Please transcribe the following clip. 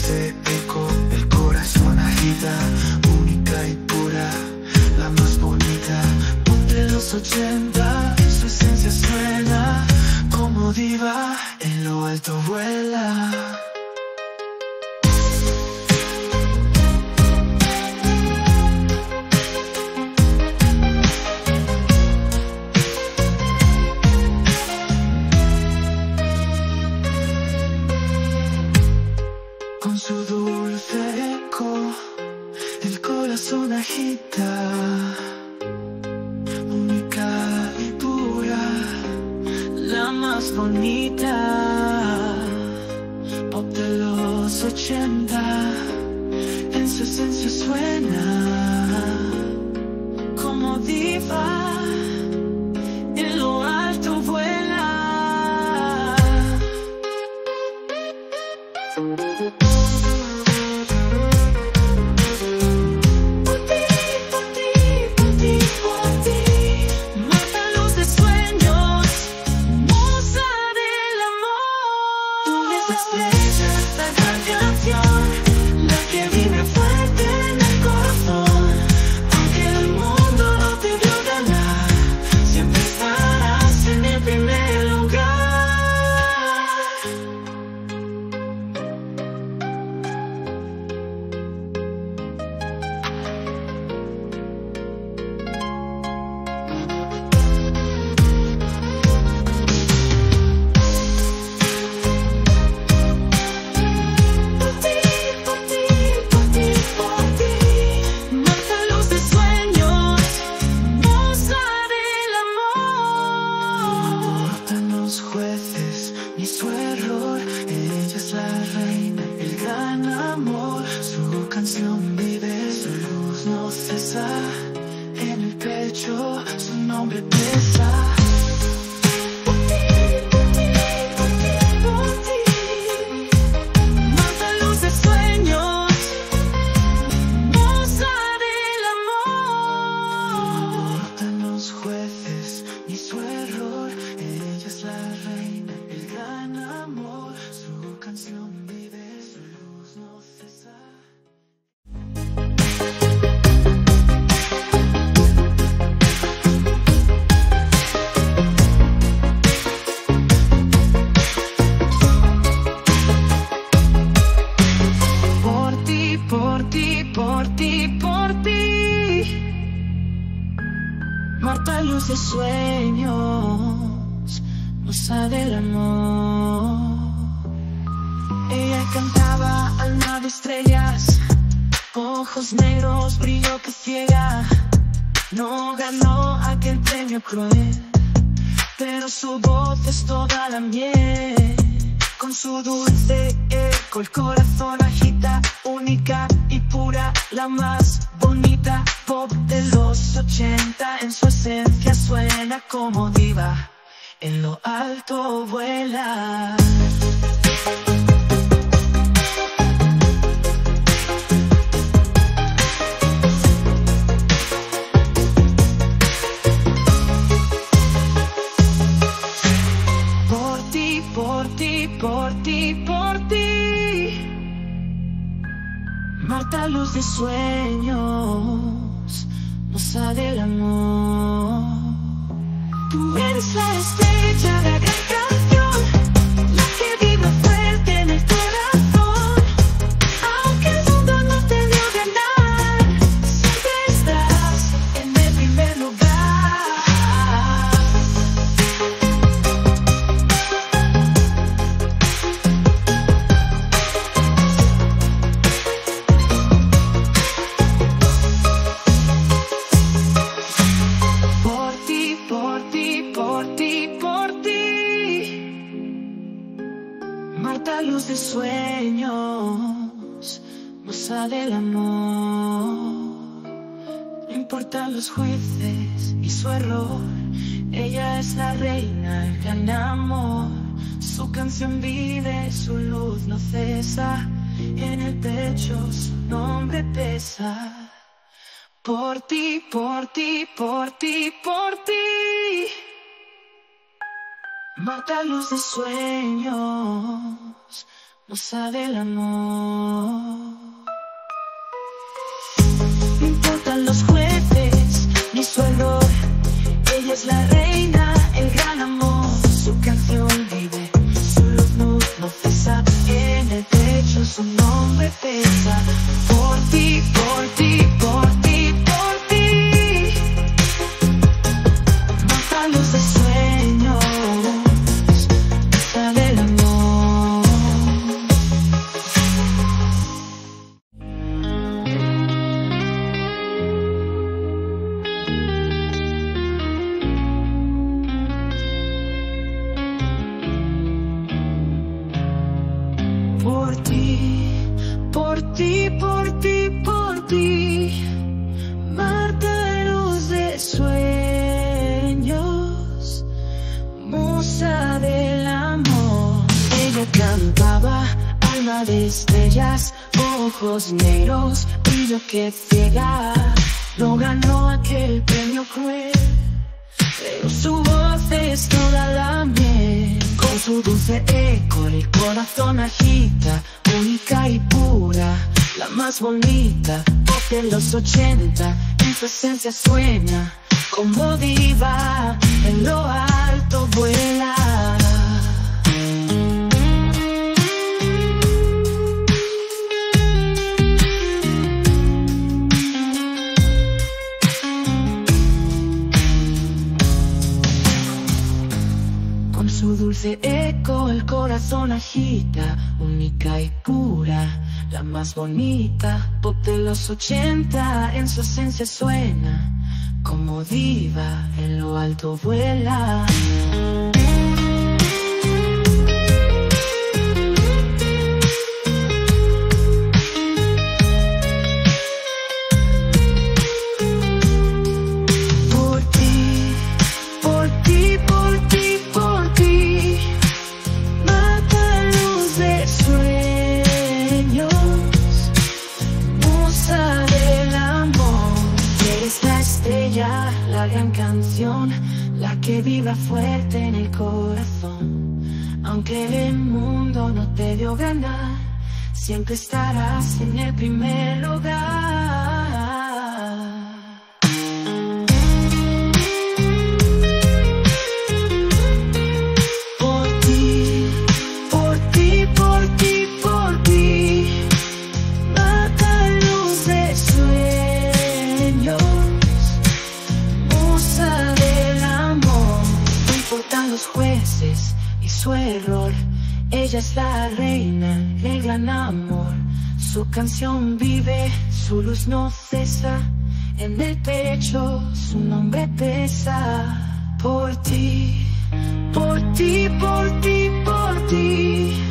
hace eco, el corazón agita, única y pura, la más bonita. Ponte los 80, su esencia suena como diva, en lo alto vuela. Con su dulce eco, el corazón agita, única y pura, la más bonita. Pop de los 80, en su esencia suena como diva, en lo alto vuela. Ni su error, ella es la reina, el gran amor. Su canción vive, su luz no cesa, en el pecho su nombre pesa. Mata luz de sueños, musa del amor. No importan los jueces ni su error, ella es la reina, el gran amor. Su canción vive, su luz no cesa. Por ti, por ti, por ti, por ti, Marta luz de sueños, musa del amor. Ella cantaba alma de estrellas, ojos negros, brillo que ciega. No ganó aquel premio cruel, pero su voz es toda la miel. Con su dulce eco el corazón agita, única y pura, la más bonita. Pop de los 80, en su esencia suena como diva, en lo alto vuela. Por ti, por ti, por ti, por ti, Marta luz de sueños, musa del amor. Tú eres la estrella de la gran canción, la que vibra fuerte en el corazón. Aunque el mundo no te dio ganar, siempre estás en el primer lugar. Por ti, por ti, por ti, por ti, Marta luz de sueños, musa del amor. No importan los jueces y su error, ella es la reina, el gran amor. Su canción vive, su luz no cesa, en el pecho su nombre pesa. Por ti, por ti, por ti, por ti, Marta luz de sueños, musa del amor. No importan los jueces ni su error, ella es la reina, el gran amor. Su canción vive, su luz no cesa, en el pecho su nombre pesa. Por ti, por ti, por ti, por ti, mata luz de sueños, musa del amor. Por ti, por ti, por ti, por ti, mata luz de sueños, musa del amor. Ella cantaba, alma de estrellas, ojos negros, brillo que ciega. No ganó aquel premio cruel, pero su voz es toda la miel. Con su dulce eco el corazón agita, única y pura, la más bonita, pop de los 80, en su esencia suena como diva, en lo alto vuela. Con su dulce eco el corazón agita, única y pura, la más bonita, pop de los 80, en su esencia suena como diva, en lo alto vuela. Por ti, por ti, por ti, por ti, mata luz de sueños, musa del amor. Eres la estrella, la gran canción, la que vibra fuerte en el corazón. Aunque el mundo no te dio ganar, siempre estarás en el primer lugar. Por ti, por ti, por ti, por ti, mata luz de sueños, musa del amor. No importan los jueces y su error, ella es la reina, el gran amor. Su canción vive, su luz no cesa, en el pecho su nombre pesa. Por ti, por ti, por ti, por ti,